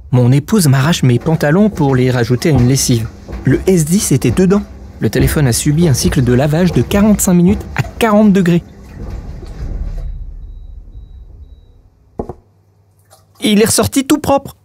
Mon épouse m'arrache mes pantalons pour les rajouter à une lessive. Le S10 était dedans. Le téléphone a subi un cycle de lavage de 45 minutes à 40 degrés. Il est ressorti tout propre.